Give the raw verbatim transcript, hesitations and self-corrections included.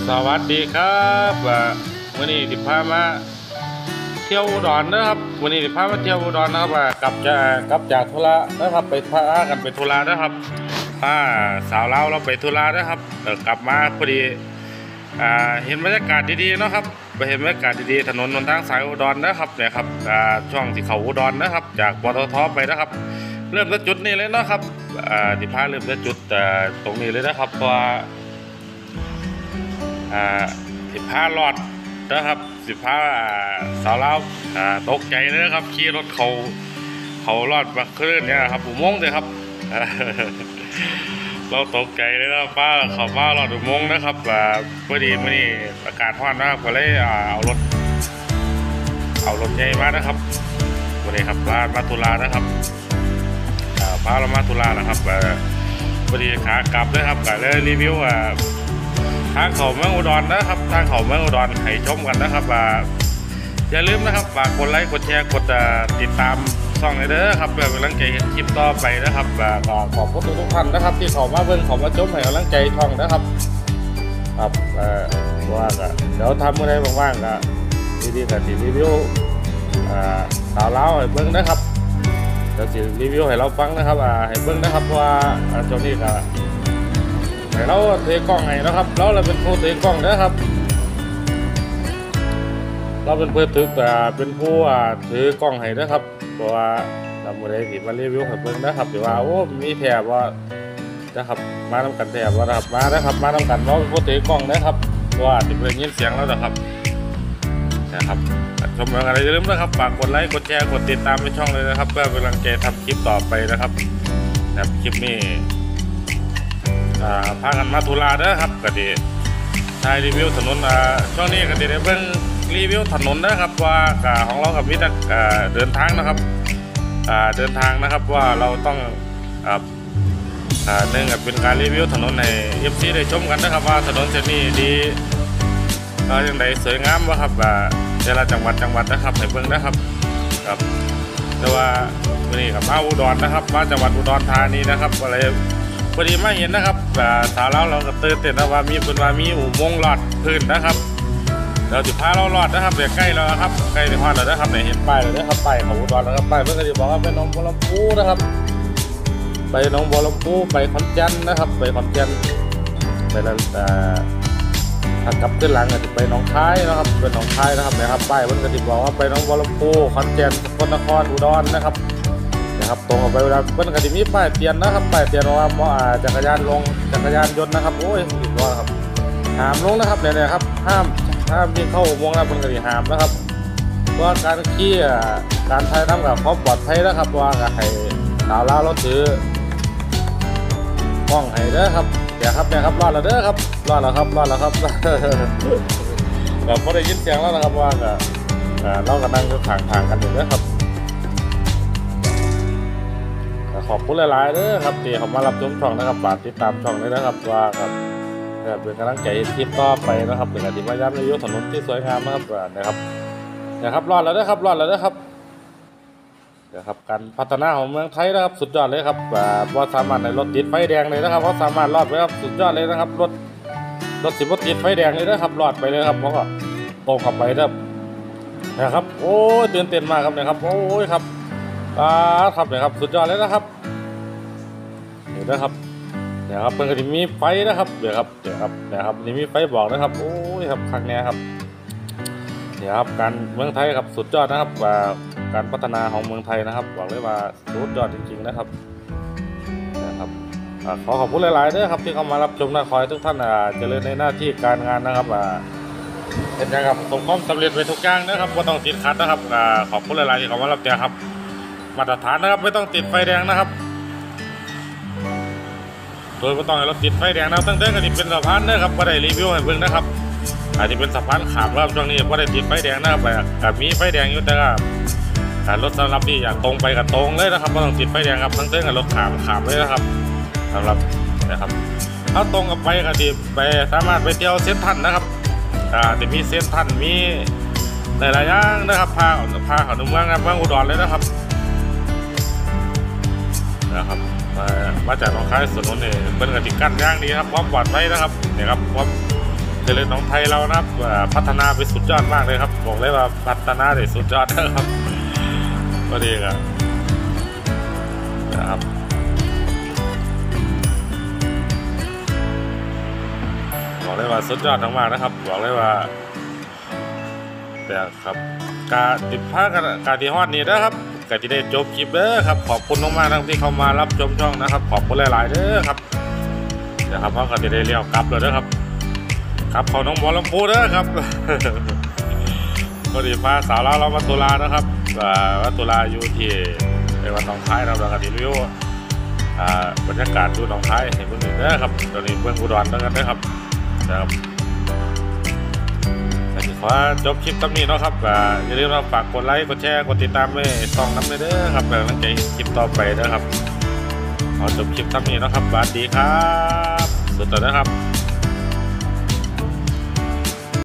สวัสดีครับวันนี้สิพามาเที่ยวอุดรนะครับวันนี้สิพามาเที่ยวอุดรนะครับกลับจากกลับจากธุระนะครับไปพากันไปธุระนะครับพาสาวเล่าเราไปธุระนะครับกลับมาพอดีเห็นบรรยากาศดีๆนะครับไปเห็นบรรยากาศดีๆถนนบนทางสายอุดรนะครับเนี่ยครับช่องที่เขาอุดรนะครับจากปตทไปนะครับเริ่มจากจุดนี้เลยนะครับสิพาเริ่มจากจุดตรงนี้เลยนะครับเพราะสิบห้ารอดนะครับสิบห้าสาวเล่าตกใจเลยครับขี่รถเขาเขารอดมาคลื่นเนี่ยครับอุโมงค์เลยครับเราตกใจเลยนะป้าเขาป้ารอดอุโมงค์นะครับพอดีมื่อนี้อากาศร้อนนะครับก็เลยเอารถเอารถใหญ่มานะครับวันนี้ครับพามาตุลานะครับพาเรามาตุลานะครับพอดีขากลับเลยครับก็เลยรีวิวทางเขาเมืองอุดรนะครับทางเขาเมืองอุดรให้ชมกันนะครับอย่าลืมนะครับฝากกดไลค์กดแชร์กดติดตามช่องเลยเด้อครับเพื่อเป็นกำลังใจให้คลิปต่อไปนะครับก็ขอบคุณทุกท่านนะครับที่เขามาเบิ่งเขามาชมให้กำลังใจช่องนะครับครับว่าก็เดี๋ยวทำอะไรว่างๆก็ดีๆแต่สิรีวิวสาวเล่าให้เบิ่งนะครับเดี๋ยวสิรีวิวให้เราฟังนะครับให้เบิ่งนะครับว่าช่วงนี้ก็เราเทกล้องไงนะครับเราเราเป็นผู้เทกล้องนะครับเราเป็นผู้ถือเป็นผู้ถือกล้องให้นะครับเพราะว่าเราไม่ได้ติดมารีวิวให้เพิ่งนะครับแต่ว่าโอ้มีแถบว่านะครับมาทำกันแถบว่านะครับมานะครับมาทำกันเราเป็นผู้ถือกล้องนะครับเพราะว่าติดเรื่องยินเสียงแล้วนะครับนะครับชมอะไรอย่าลืมนะครับฝากกดไลค์กดแชร์กดติดตามในช่องเลยนะครับเพื่อเป็นกำลังใจทำคลิปต่อไปนะครับแบบคลิปนี้พากันมาตุลาเด้อครับก็ดีถ่ายรีวิวถนนช่วงนี้ก็ดีได้เบิ่งรีวิวถนนนะครับว่าของเรากับวิธีเดินทางนะครับเดินทางนะครับว่าเราต้องหนึ่งเป็นการรีวิวถนนในเอฟซีได้ชมกันนะครับว่าถนนเส้นนี้ดีอย่างไรสวยงามวะครับแต่ละจังหวัดจังหวัดนะครับให้เบิ่งนะครับครับแต่ว่าวันนี้กับมาอุดรนะครับมาจังหวัดอุดรธานีนะครับอะไรพอดีมาเห็นนะครับสาวเราเราก็ตื่นเต้นนะว่ามีเป็นว่ามีอุโมงค์หลอดพื้นนะครับเราจะพาเราหลอดนะครับเดี๋ยวใกล้แล้วครับใกล้ถึงฮอดแล้วนะครับเนี่ยเห็นป้ายแล้วนะครับป้ายของอุดรแล้วครับป้ายเพื่อนก็จะบอกว่าไปหนองบัวลำพูนะครับไปหนองบัวลำพูไปขอนแก่นนะครับไปขอนแก่นไปแล้วถ้ากลับขึ้นหลังก็จะไปหนองคายนะครับไปหนองคายนะครับนะครับป้ายเพื่อนก็จะบอกว่าไปหนองบัวลำพูขอนแก่นสกลนครอุดรนะครับนะครับตรงออกไปเวลาเพื่อนก็จะมีป้ายเตือนนะครับป้ายเตือนว่าหมอจักรยานลงจักรยานยนต์นะครับโอ้ยผิดว่าครับห้ามลงนะครับเนี่ยนะครับห้ามห้ามที่เข้าอุโมงค์นะเพื่อนก็จะห้ามนะครับว่าการขี่การถ่ายทำกับความปลอดภัยนะครับว่าให้สาวลาวเราถือกล้องให้เด้อครับเดี๋ยวครับเนี่ยครับรอดแล้วเด้อครับรอดแล้วครับรอดแล้วครับเราพอได้ยินเสียงแล้วนะครับว่าเรากำลังทางทางกันอยู่นะครับขอบคุณหลายๆเด้อครับที่เขามารับชมช่องนะครับฝากติดตามช่องเลยนะครับว่าครับเป็นกำลังใจคลิปต่อไปนะครับเป็นการที่พยายามรีวิวถนนที่สวยงามนะครับนะครับนะครับรอดแล้วนะครับรอดแล้วนะครับนะครับการพัฒนาของเมืองไทยนะครับสุดยอดเลยครับว่าสามารถในรถติดไฟแดงเลยนะครับว่าสามารถรอดไปครับสุดยอดเลยนะครับรถรถสิบรถติดไฟแดงเลยนะครับรอดไปเลยครับเพราะว่าตรงเข้าไปครับนะครับโอ้ตื่นเต้นมากครับนะครับโอ้ยครับอ่าครับเนี่ยครับสุดยอดเลยนะครับนี่นะครับเดี๋ยวครับเพิ่งจะมีไฟนะครับเดี๋ยวครับเดี๋ยวครับเดี๋ยวครับนี่มีไฟบอกนะครับโอ้ยครับครั้งนี้ครับเดี๋ยวครับการเมืองไทยครับสุดยอดนะครับการพัฒนาของเมืองไทยนะครับบอกเลยว่าสุดยอดจริงๆนะครับนะครับขอขอบคุณหลายๆด้วยครับที่เข้ามารับชมนะขอให้ทุกท่านเจริญในหน้าที่การงานนะครับเห็นนะครับประสบความสำเร็จไปทุกอย่างนะครับไม่ต้องติดขัดนะครับขอบคุณหลายๆที่เข้ามารับเจอครับมาตรฐานนะครับไม่ต้องติดไฟแดงนะครับโดยไม่ต้องให้เราติดไฟแดงนะตั้งแต่ก็ติดเป็นสะพานนะครับก็ได้รีวิวให้เบิ่งนะครับอาจจะเป็นสะพานขามแล้วช่วงนี้ก็ได้ติดไฟแดงนะครับกับมีไฟแดงอยู่แต่ก็การรถสำหรับที่อยากตรงไปกับตรงเลยนะครับไม่ต้องติดไฟแดงครับทั้งเต้นกับรถขามขามเลยนะครับสำหรับนะครับถ้าตรงกับไปก็ติดไปสามารถไปเที่ยวเส้นทันนะครับอ่าจะมีเส้นทันมีหลายๆอย่างนะครับพาพาเขาหนุ่มเมืองเมืองอุดรเลยนะครับนะครับมาจากหนองคายสนุนเนี่ยเป็นกติกั้นย่างดีครับความปลอดภัยนะครับเนี่ยครับความเทเลน้องไทยเรานะครับพัฒนาไปสุดยอดมากเลยครับบอกเลยว่าพัฒนาได้สุดยอดนะครับก็ดีครับนะครับบอกเลยว่าสุดยอดมากๆนะครับบอกเลยว่าแต่ครับการติดผ้ากันการที่ฮอดนี่นะครับการที่ได้จบคลิปเด้อครับขอบคุณมากๆทั้งที่เข้ามารับชมช่องนะครับขอบคุณหลายๆเด้อครับเดี๋ยวครับเพราะก็จะได้เลี้ยวกลับเลยเด้อครับครับเขาน้องบอลลำพูเด้อครับก็ดีพาสาวเราเรามาตุลานะครับวัดตุลาอยู่ที่ในวัดหนองคายเราเราก็ดีรีวิวบรรยากาศดูหนองคายเห็นเบื้องหนึ่งเด้อครับตอนนี้เบื้องอุดรแล้วกันนะครับนะครับขอจบคลิปตรงนี้เนาะครับอย่าลืมฝากกดไลค์กดแชร์กดติดตามไว้ส่องน้ำเลยเด้อครับกำลังใจคลิปต่อไปนะครับขอจบคลิปตรงนี้เนาะครับสวัสดีครับสุดยอดนะครับ